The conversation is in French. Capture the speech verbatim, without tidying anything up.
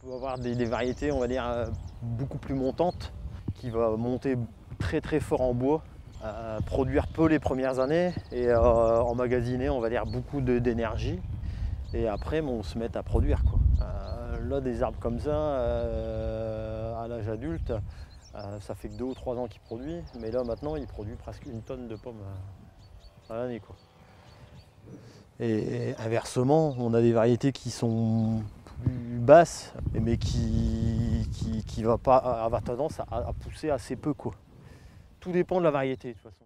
On peut avoir des, des variétés, on va dire, beaucoup plus montantes, qui vont monter très très fort en bois, euh, produire peu les premières années et euh, emmagasiner, on va dire, beaucoup d'énergie. Et après, bon, on se met à produire, quoi. Euh, là, des arbres comme ça, euh, à l'âge adulte, euh, ça fait que deux ou trois ans qu'il produit, mais là maintenant, il produit presque une tonne de pommes euh, à l'année, quoi. Et inversement, on a des variétés qui sont plus basses, mais qui qui, qui va pas avoir tendance à, à pousser assez peu, quoi. Tout dépend de la variété de toute façon.